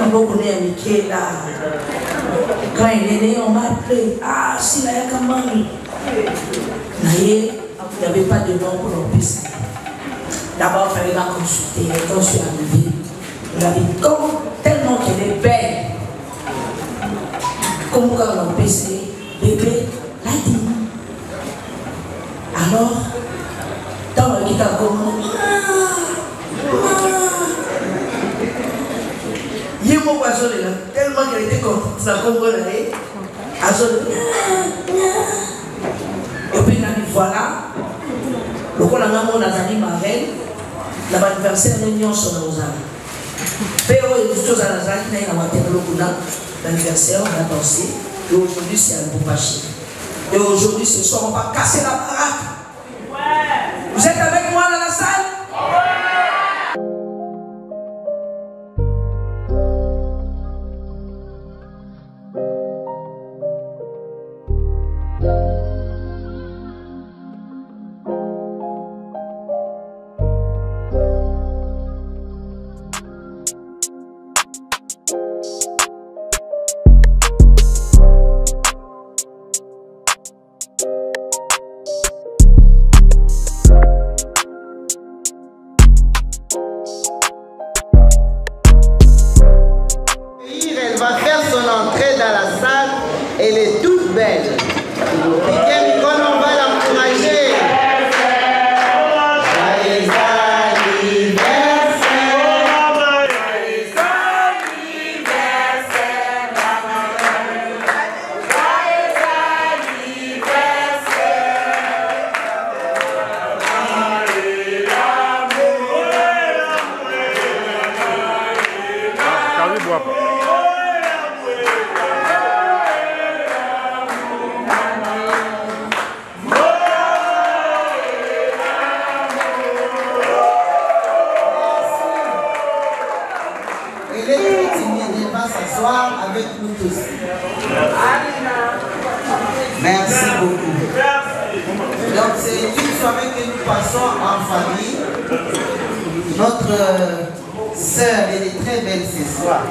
beaucoup de qui là. Quand il est né, on m'a appelé. Ah, si là, il y a quand même. Il n'y avait pas de nom pour nos pistes. D'abord, il fallait la consulter. Et quand je suis arrivé, il a dit tellement qu'elle est belle. Comme quand on a PC, bébé l'a dit. Alors, dans le guitare, comme il y a mon oiseau là, tellement qu'elle était contente, ça comprend là, et puis il a dit voilà, le coup, on a mis ma reine, l'anniversaire de l'Union sur nos âmes. Péo et tout ça, on a l'anniversaire, on a dansé, et aujourd'hui c'est un beau paché. Et aujourd'hui, ce soir, on va casser la baraque. Ouais. Vous êtes avec moi dans la salle? Ouais. Elle est toute belle. Et quand on va l'encourager. Joyeux anniversaire. Joyeux anniversaire. Avec nous tous. Merci beaucoup. Donc c'est une soirée que nous passons en famille. Notre sœur, elle est très belle ce soir.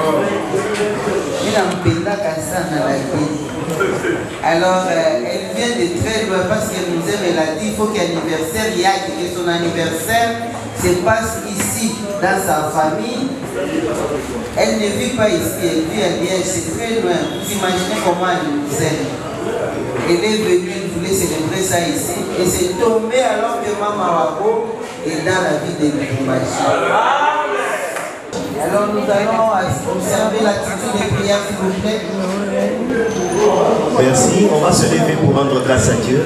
Alors elle vient de très loin parce qu'elle nous aime. Elle a dit il faut qu'il y ait un anniversaire. Il y a que son anniversaire se passe ici dans sa famille. Elle ne vit pas ici, elle vit à Liège, c'est très loin. Vous imaginez comment elle nous aime. Elle est venue, elle voulait célébrer ça ici. Et c'est tombé alors que Maman Wabo est dans la vie de Lubumbashi. Alors nous allons observer l'attitude des prières, s'il vous plaît. Merci, on va se lever pour rendre grâce à Dieu.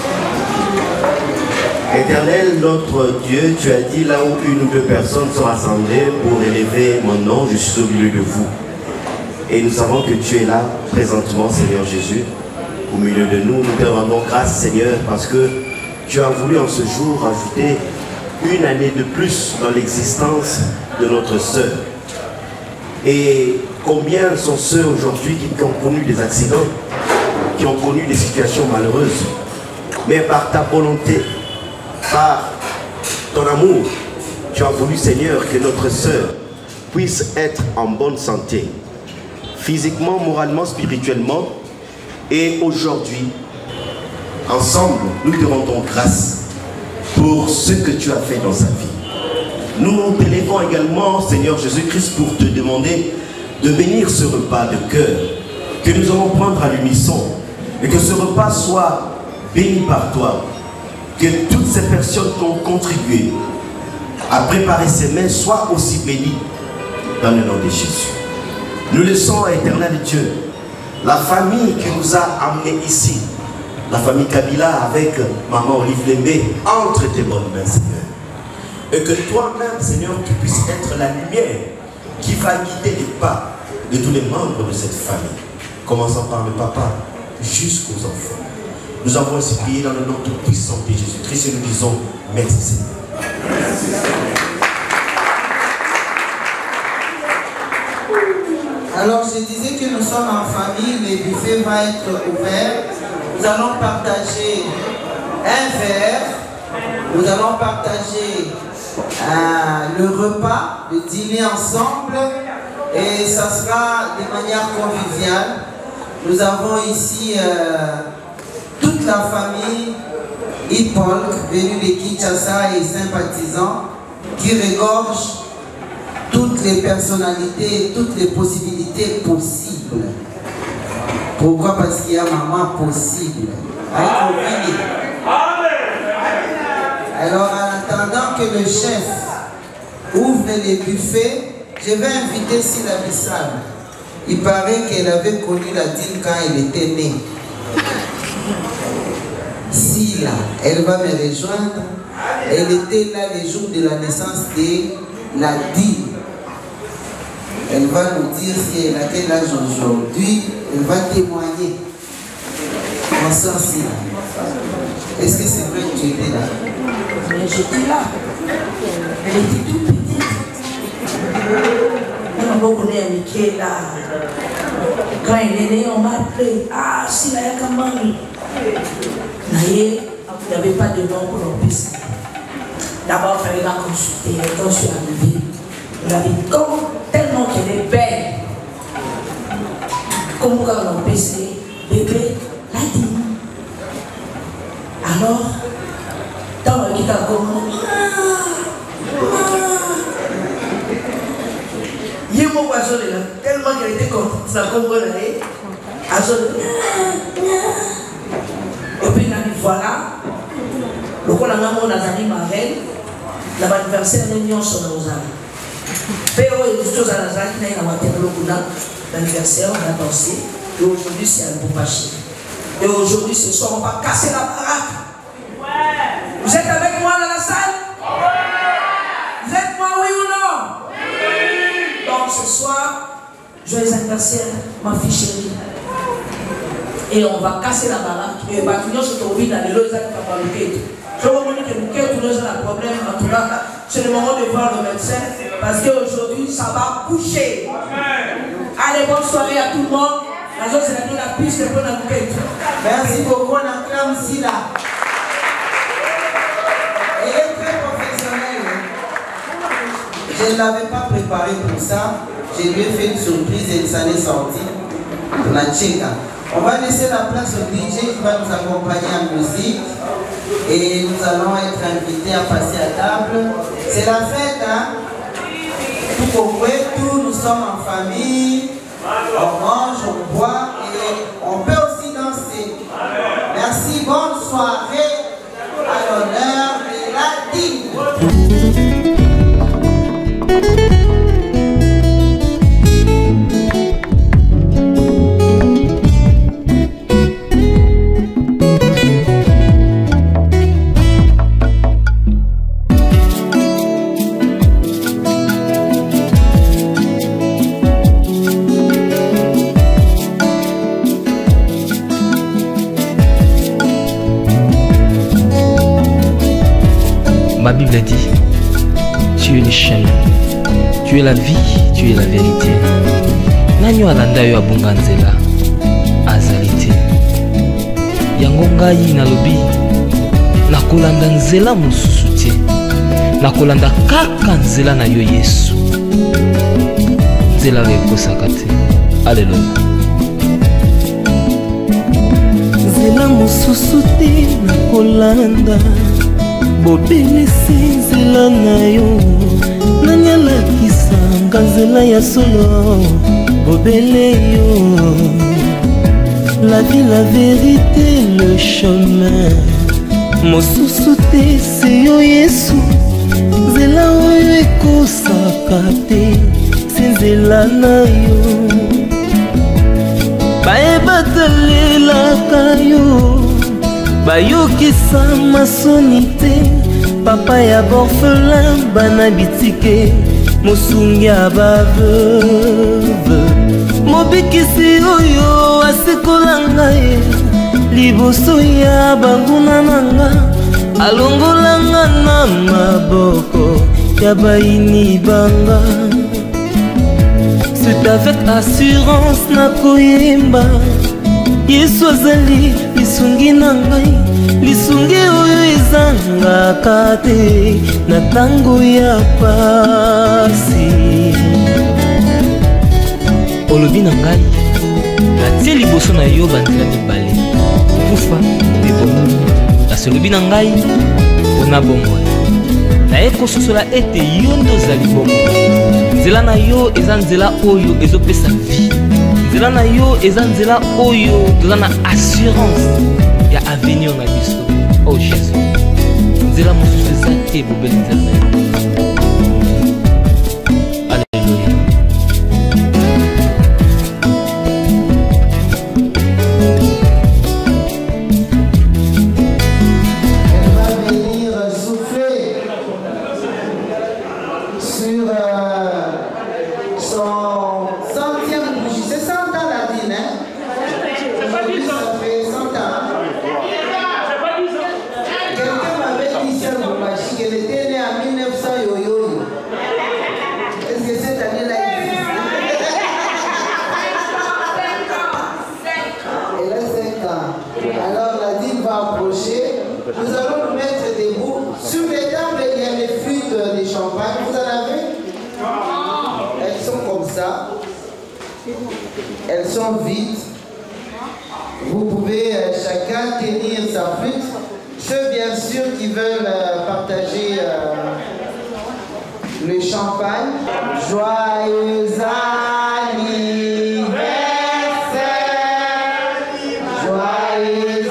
Éternel, notre Dieu, tu as dit là où une ou deux personnes sont rassemblées pour élever mon nom, je suis au milieu de vous. Et nous savons que tu es là présentement, Seigneur Jésus, au milieu de nous. Nous te rendons grâce, Seigneur, parce que tu as voulu en ce jour ajouter une année de plus dans l'existence de notre sœur. Et combien sont ceux aujourd'hui qui ont connu des accidents, qui ont connu des situations malheureuses, mais par ta volonté, par ton amour, tu as voulu, Seigneur, que notre sœur puisse être en bonne santé, physiquement, moralement, spirituellement. Et aujourd'hui, ensemble, nous te rendons grâce pour ce que tu as fait dans sa vie. Nous t'élèvons également, Seigneur Jésus-Christ, pour te demander de bénir ce repas de cœur que nous allons prendre à l'unisson et que ce repas soit béni par toi. Que toutes ces personnes qui ont contribué à préparer ces mets soient aussi bénies dans le nom de Jésus. Nous laissons à éternel Dieu la famille qui nous a amenés ici, la famille Kabila avec maman Olive Lembe, entre tes bonnes mains, Seigneur. Et que toi-même, Seigneur, tu puisses être la lumière qui va guider les pas de tous les membres de cette famille, commençant par le papa jusqu'aux enfants. Nous avons ainsi prié dans le nom tout-puissant de Jésus-Christ et nous disons merci Seigneur. Merci. Alors je disais que nous sommes en famille, le buffet va être ouvert. Nous allons partager un verre, nous allons partager le repas, le dîner ensemble. Et ça sera de manière conviviale. Nous avons ici toute la famille Hip-Hop venue de Kinshasa et sympathisants qui regorgent toutes les personnalités et toutes les possibilités possibles. Pourquoi? Parce qu'il y a maman possible. Alors en attendant que le chef ouvre les buffets, je vais inviter Sila Bissal. Il paraît qu'elle avait connu la dîme quand elle était née. Sila, elle va me rejoindre. Elle était là les jours de la naissance de la dîme. Elle va nous dire si elle a quel âge aujourd'hui. Elle va témoigner. Bonsoir Sila. Est-ce que c'est vrai que tu étais là? Mais j'étais là. Elle était toute petite. On a beaucoup d'amis là. Quand elle est née, on m'a appelé. Ah, Sila Yakamani. Il n'y avait pas de nom pour l'empêcher. D'abord, il fallait la consulter. Quand je suis arrivée, elle avait dit tellement qu'elle est belle. Comme quand on empêchait, bébé, la dit. Alors, dans le guitare, il y a mon oiseau là, tellement qu'elle était contente, ça comprend là, et puis voilà, le coup, on a Zani Marel, l'anniversaire de l'Union sur nos âmes. Pero et tout ça, qui n'a pas été l'anniversaire, on a dansé, et aujourd'hui c'est un beau marché. Et aujourd'hui, ce soir, on va casser la baraque. Vous êtes avec moi dans la salle? Vous êtes moi, oui ou non? Oui. Donc ce soir, joyeux anniversaire, ma fille chérie. Et on va casser la baraque. Et maintenant, je trouve dans les lois qui je vous dis que nous avons un problème. En tout cas, c'est le moment de voir le médecin. Parce qu'aujourd'hui, ça va bouger. Allez, bonne soirée à tout le monde. La piste pour la bouquette. Merci beaucoup, on acclame Sila. Elle est très professionnelle. Je ne l'avais pas préparé pour ça. Je lui ai fait une surprise et ça n'est sorti. Pour la Tchèque. On va laisser la place au DJ qui va nous accompagner en musique. Et nous allons être invités à passer à table. C'est la fête, hein? Tout au tout, nous sommes en famille. On mange, on boit et on peut aussi danser. Merci, bonne soirée à l'honneur de la dîme. Ma Bible dit, tu es le chemin, tu es la vie, tu es la vérité. Nanyo alanda yo abunga nzela azalite. Yango ngai nalobi nakolanda nzela mosusu te. Nakolanda kaka nzela na yo Yesu. Nzela ekosaka te. Alléluia. Nzela mosusu te nakolanda. Bobelisi nzela na yo nani alakisanga nzela ya solo bobele yo. La vie, la vérité, le chemin mosusu te se yo Yesu. Nzela oyo ekosaka te se nzela na yo. Bayebatalelaka yo bayokisa masoni te. Papa ya borphelin bana bitike mosungi ya baveuve. Mobikisi oyo asekola ngai liboso ya banguna nanga. Alongola nga na maboko ya baini banga. C'est avec assurance nakoyemba Yesu azali lisungi na ngai. Lisungi oyo ezangaka te na tango ya pasi. olobi na ngai natie liboso na yo banzela mibale kufa mpe bomoi kasi olobi na ngai mpona bomoi naye kososola ete yo nde ozali bomoi nzela na yo eza nzela oyo ezopesa vie nzela na yo eza nzela oyo toza na assurance ya avenir na biso o jésus nzela mosusu eza te bobeli nzela na yo. Nous allons nous mettre debout. Sur les tables, il y a les flûtes de champagne. Vous en avez? Elles sont comme ça. Elles sont vides. Vous pouvez chacun tenir sa flûte. Ceux, bien sûr, qui veulent partager le champagne. Joyeux anniversaire. Joyeux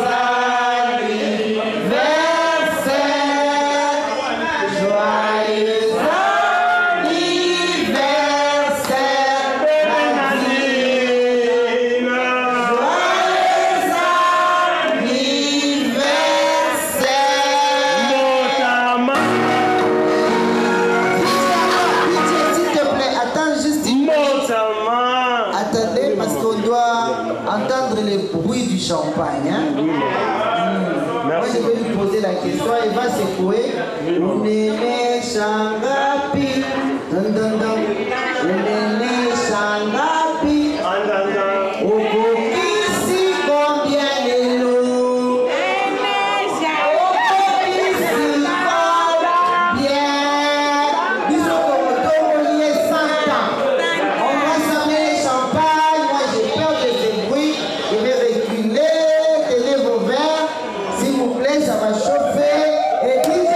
champagne, hein? Moi je vais lui poser la question, il va secouer. Unene Shangapi, Unene Shangapi, Okokisi combien de loups, Okokisi bien, disons qu'on lié 100 ans. On va s'amener les champagnes, moi j'ai peur de ces bruits, je vais reculer. Ça va chauffer et DJ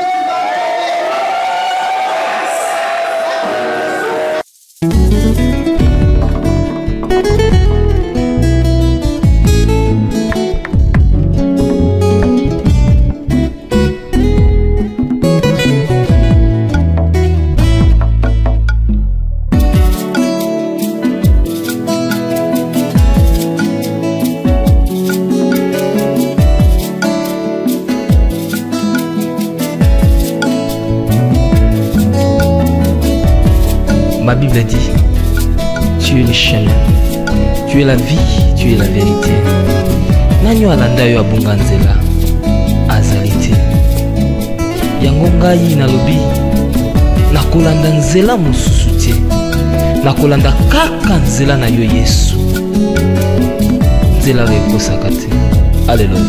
Ma Bible dit, tu es le chemin, tu es la vie, tu es la vérité. Nanyo alanda yo abunga nzela azali te. Yango ngai nalobi nakolanda nzela mosusu te. Nakolanda kaka nzela na yo Yesu. Nzela ekosaka te. Alléluia.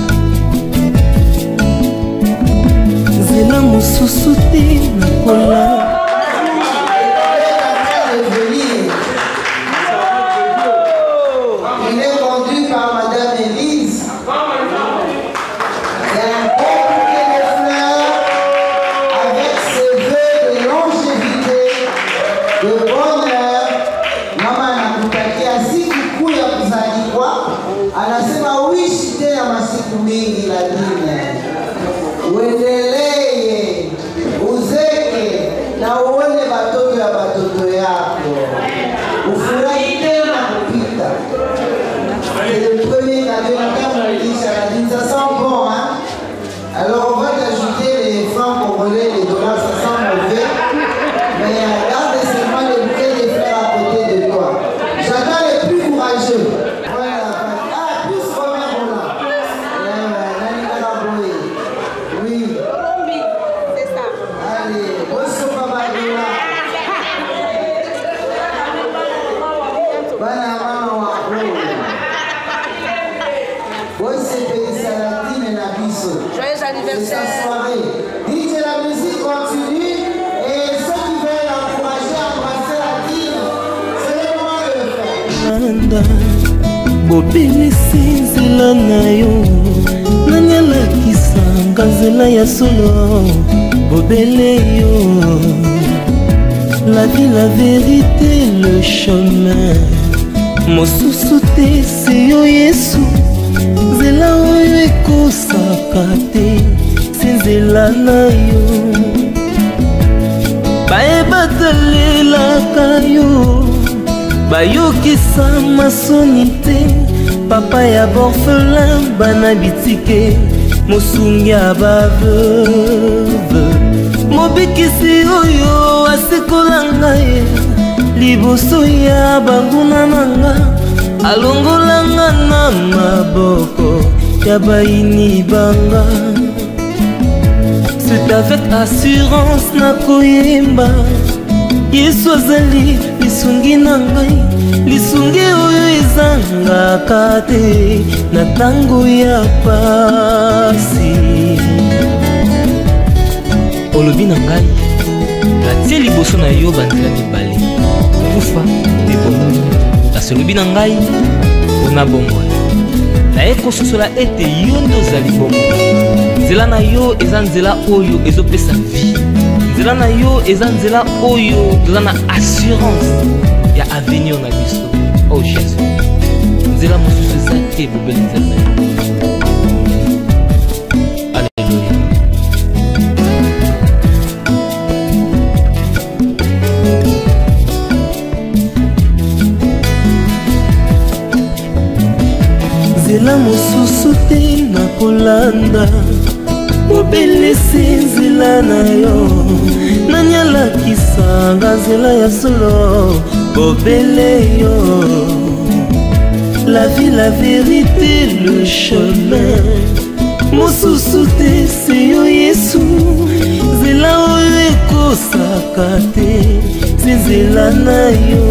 Nzela mosusu te nakolanda. Anasema uishi tena masiku mingi, lakini uendelee, uzeke na uone watoto ya watoto yako, ufurahi tena kupita. C'est le premier cadeau ça sent bon, hein? Alors on va t'ajouter les francs congolais, les dollars, ça sent mauvais, mais garde seulement le bouquet des fleurs à côté de toi. J'attends les plus courageux. Joyeux anniversaire. Dites que la musique continue et ceux qui veulent encourager à passer la dîme, c'est le moment de le faire. kolanda bobelisi nzela na yo nani alakisanga nzela ya solo bobele yo la vie, la vérité, le chemin mosusu te se yo Yesu nzela oyo ekosaka te se nzela na yo bayebatalelaka yo bayokisa masoni te papa ya borfelin bana bitike mosungi ya baveuve mobikisi oyo asikola ngai liboso ya banguna nanga alongolanga na maboko ya baini banga. C'est avec assurance nakoyemba Yesu azali lisungi na ngai lisungi oyo ezangaka te na tango ya pasi. Olobi na ngai natie liboso na yo banzela mibale kufa nde bongo kasi olobi na ngai mpona bomoi naye kososola ete yo nde ozali bongo. Nzela na yo eza nzela oyo ezopesa vie, nzela na yo eza nzela oyo toza na assurance ya avenir na biso. Oh Jésus, nzela mosusu eza te bobeli nzela na yo. Nzela mosusu te nakolanda obelisi nzela na yo nani alakisanga nzela ya solo obele yo. La vie, la vérité, le chemin mosusu te se yo Yesu nzela oyo ekosaka te se nzela na yo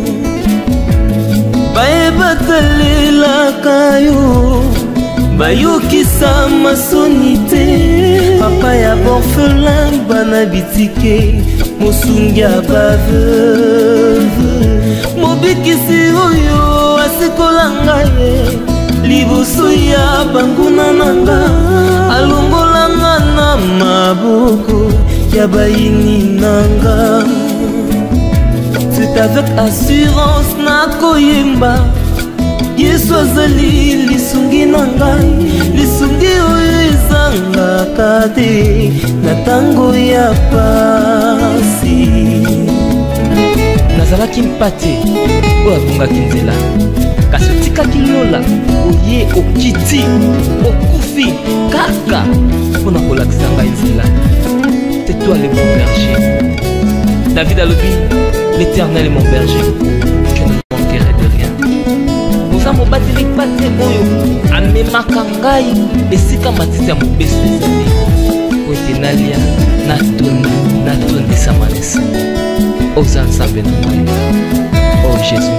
bayebatalelaka yo bayokisa masoni te papa ya borfelin bana bitike mosungi ya baveuve mobikisi oyo asikola ngai liboso ya banguna nanga alongolanga na maboko ya baini nanga. C'est avec assurance nakoyemba Yesu azali lisungi na ngai lisungi oyo ezangaka te na tango ya pasi. Nazalaki mpate oyo abungaki nzela kasi otikaki lola oye okiti okufi kaka mpona kolakisa ngai nzela. C'est toi le bon berger. David alobi l'Éternel est mon berger, je ne manquerai de rien. Oza mobateli pate oyo amemaka ngai esika matiti ya mobeso ezali po ete nalia natondisa manesa. Oza nzambe na ngai. Oh Jésus,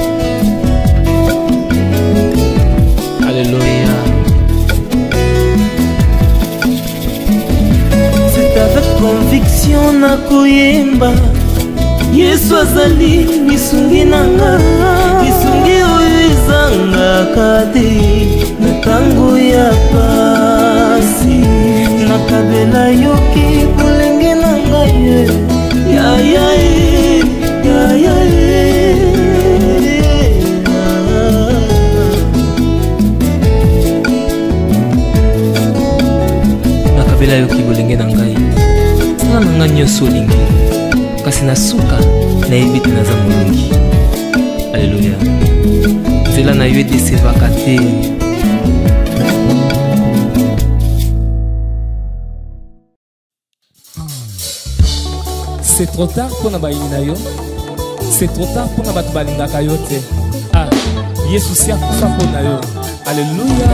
alléluia. C'est avec conviction nakoyemba Yesu azali lisungi nanga lisungi oyo ezangaka te na tango ya pasi. Nakabela yoki bolenge na ngai ya ya ya ya nakabela yoki bolenge na ngai sala na ngai nyonso olingi kasi na suka nayebi te naza molongi. Alléluia. Nzela na yo edesevaka te. C'est trop tard pour na bayini na yo, c'est trop tard pour na bato balingaka yo te. Ah, Yesu si akufa mpo na yo. Alléluia.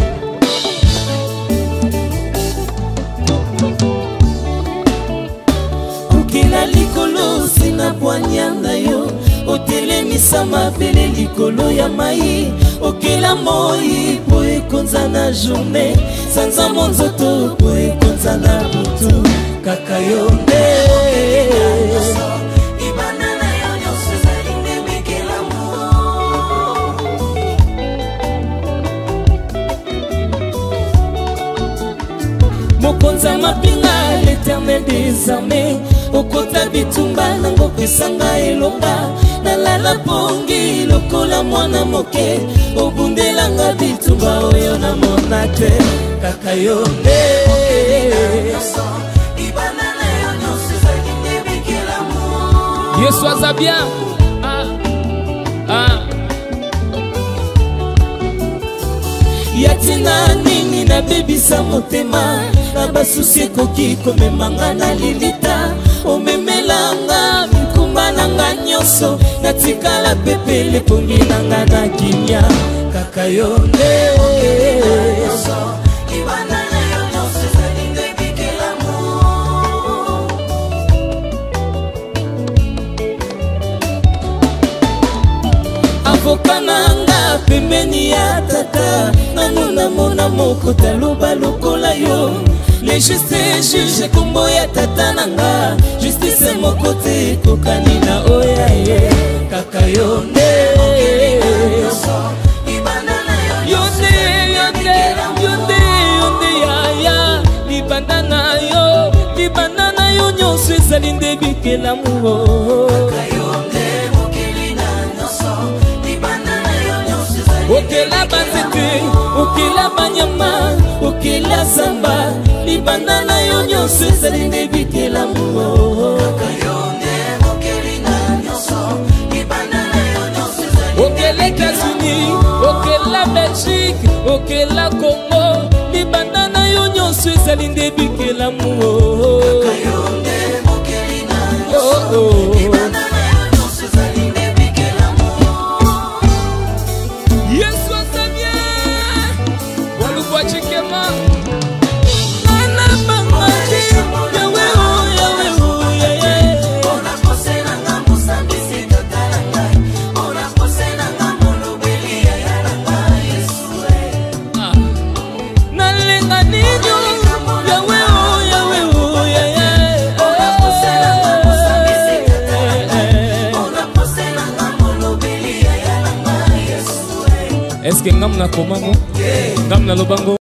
Likolo sina poignanda yo otelemisa mabele likolo ya mai okela moi po ekonza na journée sanza monzoto po ekonza na butu kaka yo nde ibana na yo nyonso ezali nde mekela mo bitumba nango pesanga elonga nalala pongi lokola mwana moke obundelanga bitumba oyo namona te kaka yo nde Yesu aza bien. Yatina nini na bebisa motema na basusi ekoki komemanga na lilita omemelanga mikumba nanga nyonso natikala pepele pongi nanga na kimia kaka yo nde avokananga pembeni ya tata nanuna mona moko taloba lokola yo le juste juge kombo ya tata nanga justice moko te kokani na oya ye kaka yo nde yonde yaya libanda na yo nyonso ezali nde bikelamu okela banzete okela banyama okela zamba libanda na yo nyonso ezali nde bikelamu okela États-Unis okela Belgique okela Congo libanda na yo nyonso ezali nde bikelamu Est-ce que ngam na komamo ngam na lobango